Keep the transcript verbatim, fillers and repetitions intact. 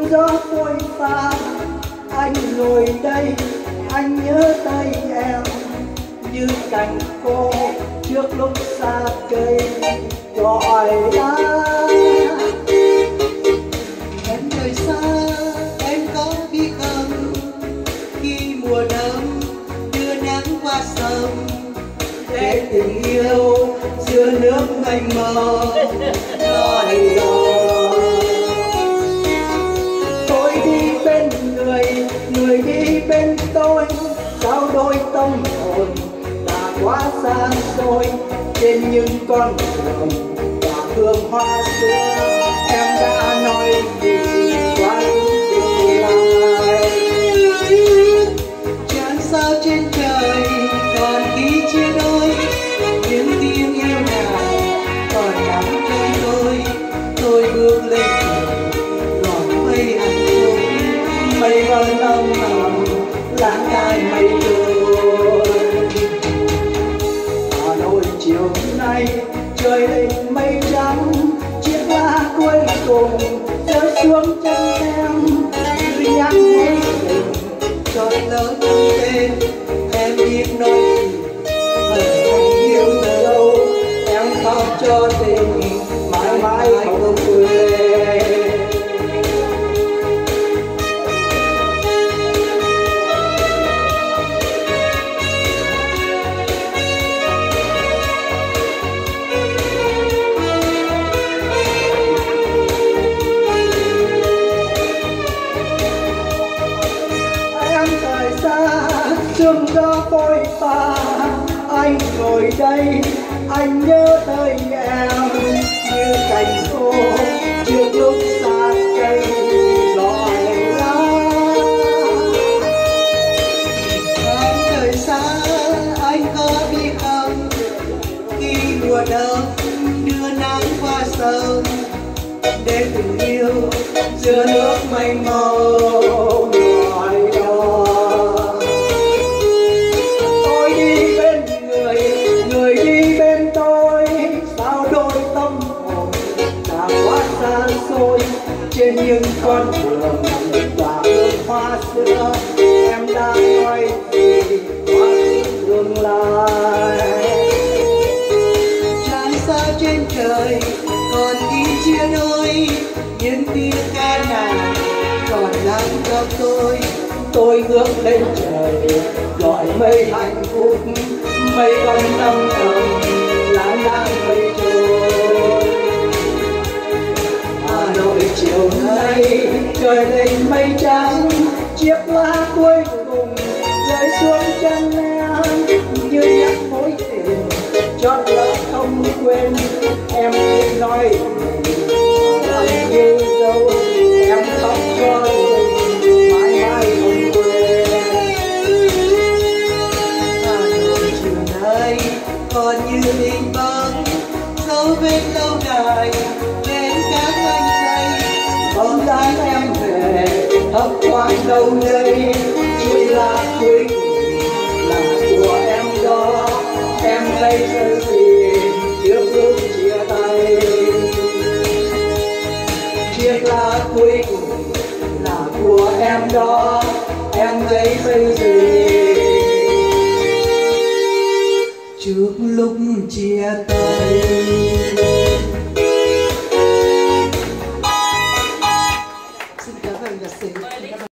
gió phôi pha. Anh ngồi đây anh nhớ tay em như cành khô trước lúc xa cây gọi đã. Em đời xa em có biết không, khi mùa đông đưa nắng qua sông để tình yêu giữa nước mênh mông gọi đó. Tôi đi bên người, người đi bên tôi, sao đôi tâm hồn đã quá xa xôi trên những con đường và hương hoa xưa. Em đã nói gì qua tương lai, chẳng sao trên trời còn khi chia đôi, những tiếng yêu nào còn nắng trong tôi. Tôi bước lên trời còn mây hạnh phúc, mây vẫn âm thầm lãng đai mây trôi. Hà Nội chiều nay trời đầy mây trắng, chiếc lá cuối cùng rơi xuống chân em như nhắc mối tình chợt lỡ trong tên. Em biết nói gì hỡi anh yêu đâu, em khóc cho tình mãi mãi không quên. Sương gió phôi pha, anh ngồi đây anh nhớ tới em như cành khô trước lúc xa cây gọi lá. Em đời xa anh có biết không, khi mùa đông đưa nắng qua sông để tình yêu giữa nước mênh mông gọi đó. Tôi đi bên người, người đi bên tôi, sao đôi tâm hồn đã quá xa xôi trên những con đường và hương hoa xưa. Em đã nói gì qua tương lai, chẳng sao trên trời còn khi chia đôi, những tiếng ca nào còn lắng trong tôi. tôi ngước lên trời gọi mây hạnh phúc, mây vẫn âm thầm lãng đãng mây trôi. Hà Nội chiều nay trời đầy mây trắng, chiếc lá cuối cùng rơi xuống chân em như nhắc mối tình chót lỡ không quên. Em chỉ nói anh yêu dấu, em khóc cho tình mãi mãi không quên. Hà Nội chiều nay còn như hình bóng dấu vết lâu đài trên các anh xây. Bóng dáng em về thấp thoáng đâu đây, chuỗi lá cuối cùng là của em đó. Em thấy sự gì trước lúc chia tay, chiếc lá cuối cùng là của em đó. Em thấy sự gì trước lúc chia tay.